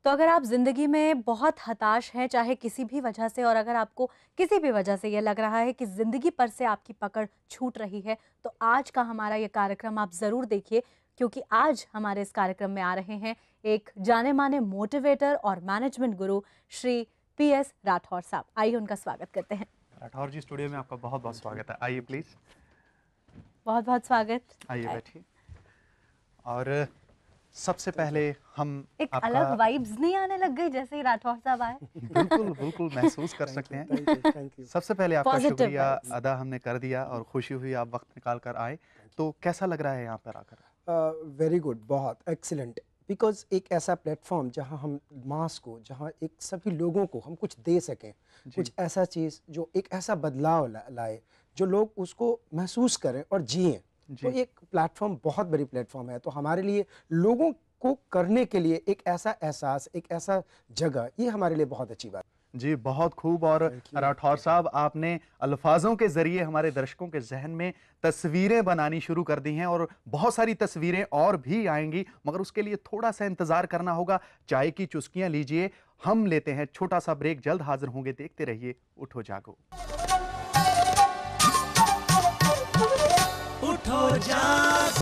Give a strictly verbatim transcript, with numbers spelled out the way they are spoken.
तो अगर आप ज़िंदगी में बहुत हताश हैं, चाहे किसी भी वजह से, और अगर आपको किसी भी वजह से ये लग रहा है कि ज़िंदगी पर से आपकी पकड़ छूट रही है, तो आज का हमारा ये कार्यक्रम आप ज़रूर देखिए, क्योंकि आज हमारे इस कार्यक्रम में आ रहे हैं एक जाने माने मोटिवेटर और मैनेजमेंट गुरु श्री पी एस राठौर साहब। आइए उनका स्वागत करते हैं। राठौर जी, स्टूडियो में आपका बहुत बहुत स्वागत है। आइए प्लीज़। बहुत बहुत स्वागत। आइए बैठिए। और सबसे पहले हम एक आपका अलग वाइब्स नहीं आने लग गई जैसे ही राठौर साहब आए? बिल्कुल बिल्कुल महसूस कर सकते हैं। Thank you, thank you. सबसे पहले आपका Positive शुक्रिया vibes। अदा हमने कर दिया और खुशी हुई आप वक्त निकाल कर आए। तो कैसा लग रहा है यहाँ पर आकर? वेरी गुड, बहुत एक्सीलेंट। बिकॉज एक ऐसा प्लेटफॉर्म जहाँ हम मास को, जहाँ एक सभी लोगों को हम कुछ दे सकें, कुछ ऐसा चीज़ जो एक ऐसा बदलाव ला, लाए जो लोग उसको महसूस करें और जिएं। तो एक प्लेटफॉर्म बहुत बड़ी प्लेटफॉर्म है। तो हमारे लिए लोगों को करने के लिए एक ऐसा एहसास, एक ऐसा जगह, ये हमारे लिए बहुत अच्छी बात जी, बहुत खूब। और राठौर साहब, आपने अल्फाजों के जरिए हमारे दर्शकों के जहन में तस्वीरें बनानी शुरू कर दी हैं और बहुत सारी तस्वीरें और भी आएंगी, मगर उसके लिए थोड़ा सा इंतजार करना होगा। चाय की चुस्कियां लीजिए, हम लेते हैं छोटा सा ब्रेक, जल्द हाजिर होंगे। देखते रहिए उठो जागो। उठो जागो।